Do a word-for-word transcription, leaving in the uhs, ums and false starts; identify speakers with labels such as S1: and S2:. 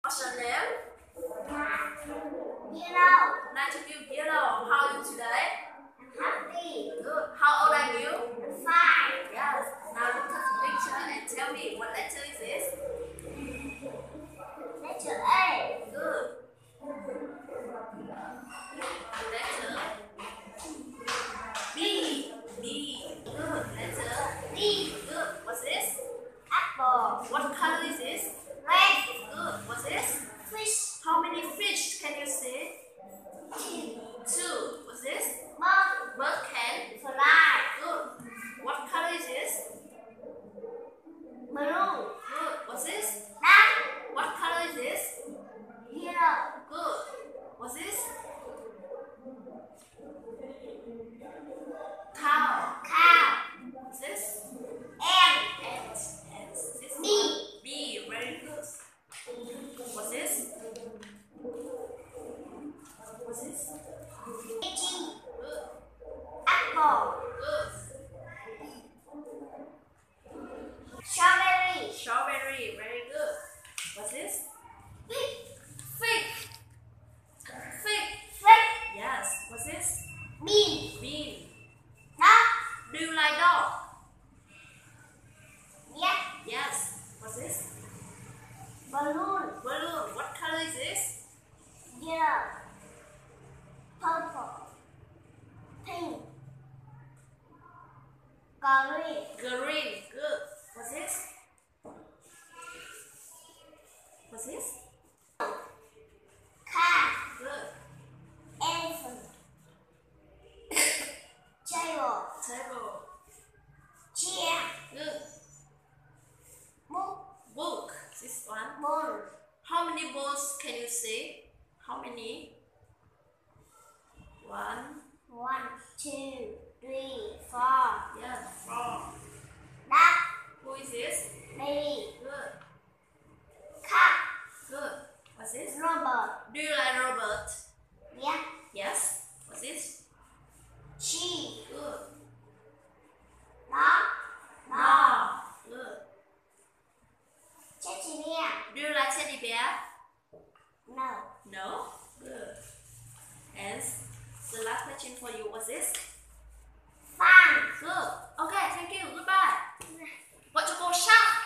S1: What's your name?
S2: Yellow.
S1: Nice to meet you, Yellow. How are you today?
S2: Happy.
S1: Good. How old are you?
S2: Five.
S1: Yes. Now look at the picture and tell me what letter is this?
S2: Letter A.
S1: Good. Letter B. B. Good. Letter
S2: D.
S1: Good. What's this?
S2: Apple.
S1: What color is this?
S2: Red.
S1: Good. What's this?
S2: Fish.
S1: How many fish can you see?
S2: Two.
S1: Two. What's this?
S2: Bird.
S1: Bird can.
S2: Fly.
S1: Good. What color is this?
S2: Blue.
S1: Good. What's this?
S2: Duck.
S1: What color is this?
S2: Yellow.
S1: Good. What's this? Cow.
S2: Cow.
S1: What's this?
S2: Ant.
S1: Ant. Ant. This
S2: B.
S1: one. B. Very good. What's this? What's this?
S2: G.
S1: Good.
S2: Apple.
S1: Good.
S2: Strawberry.
S1: Strawberry. Very good. What's this?
S2: Fig.
S1: Fig. Fig.
S2: Fig.
S1: Yes. What's this?
S2: Bean.
S1: Bean.
S2: Duck.
S1: Do you like dog?
S2: Yeah.
S1: Yes. What's this?
S2: Balloon.
S1: Balloon. What color is this?
S2: Yellow. Purple. Pink. Green.
S1: Green. Good. What's this? What's this?
S2: Cat.
S1: Good.
S2: Elephant. Table.
S1: Table.
S2: Chair.
S1: Good.
S2: Book.
S1: Book. This one.
S2: Ball.
S1: How many balls can you see? How many? One.
S2: One, two, three, four.
S1: Yes. Four.
S2: Duck.
S1: Who is this?
S2: Baby.
S1: Good.
S2: Cat.
S1: Good. What's this?
S2: Robert.
S1: Do you like Robert?
S2: Yeah.
S1: Yes. What's this?
S2: She.
S1: Good.
S2: Dog.
S1: No. Good.
S2: Teddy bear.
S1: Do you like teddy bear?
S2: No.
S1: No? Good. And the last question for you was this?
S2: Fun.
S1: Good. Okay, thank you. Goodbye. What to go shop?